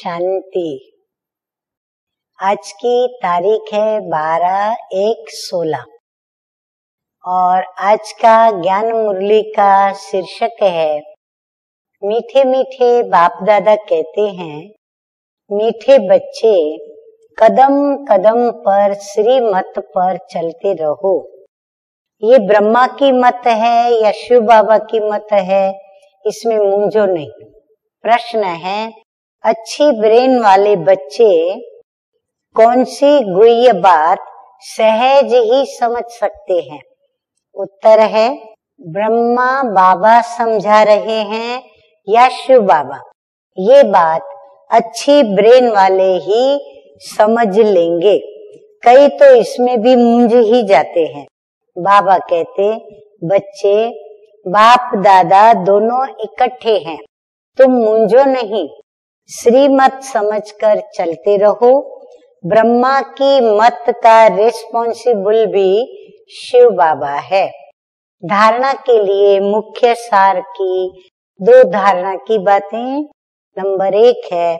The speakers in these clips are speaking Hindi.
शांति। आज की तारीख है 12/1/16 और आज का ज्ञान मुरली का शीर्षक है मीठे मीठे बाप दादा कहते हैं, मीठे बच्चे कदम कदम पर श्री मत पर चलते रहो। ये ब्रह्मा की मत है या शिव बाबा की मत है, इसमें मूंझो नहीं। प्रश्न है, अच्छी ब्रेन वाले बच्चे कौन सी गुह्य बात सहज ही समझ सकते हैं? उत्तर है, ब्रह्मा बाबा समझा रहे हैं या शिव बाबा। ये बात अच्छी ब्रेन वाले ही समझ लेंगे। कई तो इसमें भी मूंझ ही जाते हैं। बाबा कहते, बच्चे बाप दादा दोनों इकट्ठे हैं, तुम मूंझो नहीं, श्रीमत समझकर चलते रहो। ब्रह्मा की मत का रिस्पॉन्सिबल भी शिव बाबा है। धारणा के लिए मुख्य सार की दो धारणा की बातें। नंबर 1 है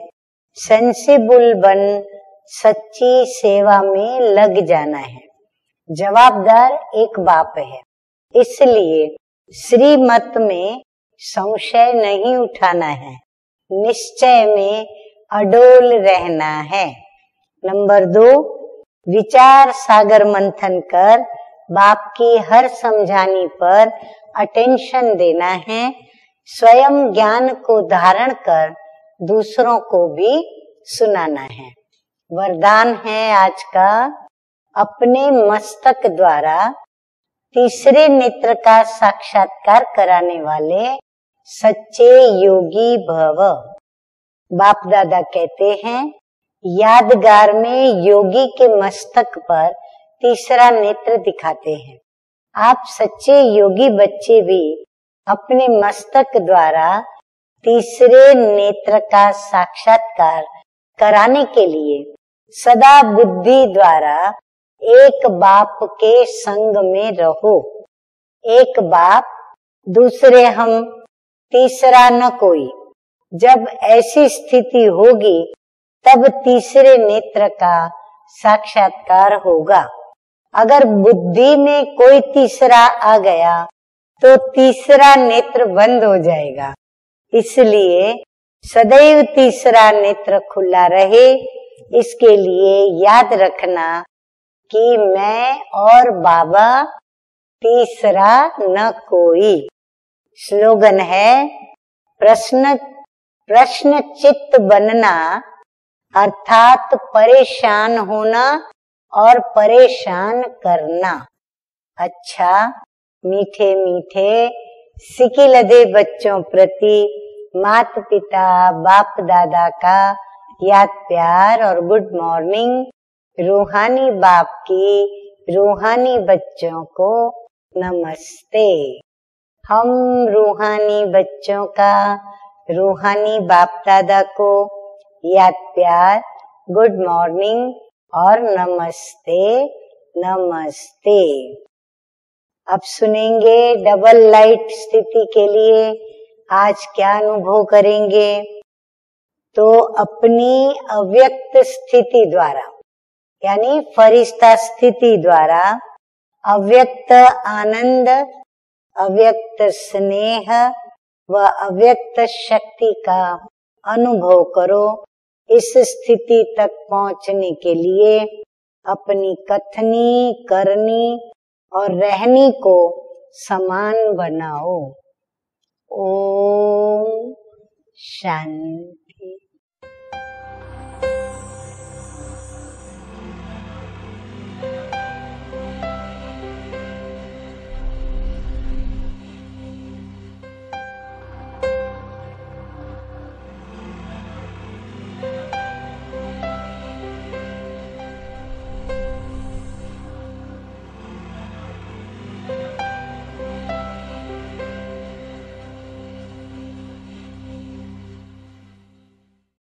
सेंसिबल बन सच्ची सेवा में लग जाना है। जवाबदार एक बाप है, इसलिए श्रीमत में संशय नहीं उठाना है, निश्चय में अडोल रहना है। नंबर 2, विचार सागर मंथन कर बाप की हर समझाने पर अटेंशन देना है। स्वयं ज्ञान को धारण कर दूसरों को भी सुनाना है। वरदान है आज का, अपने मस्तक द्वारा तीसरे नेत्र का साक्षात्कार कराने वाले सच्चे योगी भव। बाप दादा कहते हैं, यादगार में योगी के मस्तक पर तीसरा नेत्र दिखाते हैं। आप सच्चे योगी बच्चे भी अपने मस्तक द्वारा तीसरे नेत्र का साक्षात्कार कराने के लिए सदा बुद्धि द्वारा एक बाप के संग में रहो। एक बाप, दूसरे हम, तीसरा न कोई। जब ऐसी स्थिति होगी तब तीसरे नेत्र का साक्षात्कार होगा। अगर बुद्धि में कोई तीसरा आ गया तो तीसरा नेत्र बंद हो जाएगा। इसलिए सदैव तीसरा नेत्र खुला रहे। इसके लिए याद रखना कि मैं और बाबा, तीसरा न कोई। स्लोगन है, प्रश्न चित्त बनना अर्थात परेशान होना और परेशान करना। अच्छा, मीठे मीठे सिकी लदे बच्चों प्रति माता पिता बाप दादा का याद प्यार और गुड मॉर्निंग। रूहानी बाप की रूहानी बच्चों को नमस्ते। हम रूहानी बच्चों का रूहानी बाप दादा को याद प्यार, गुड मॉर्निंग और नमस्ते नमस्ते। अब सुनेंगे डबल लाइट स्थिति के लिए आज क्या अनुभव करेंगे। तो अपनी अव्यक्त स्थिति द्वारा यानी फरिश्ता स्थिति द्वारा अव्यक्त आनंद, अव्यक्त स्नेह व अव्यक्त शक्ति का अनुभव करो। इस स्थिति तक पहुंचने के लिए अपनी कथनी, करनी और रहनी को समान बनाओ। ओम शांति।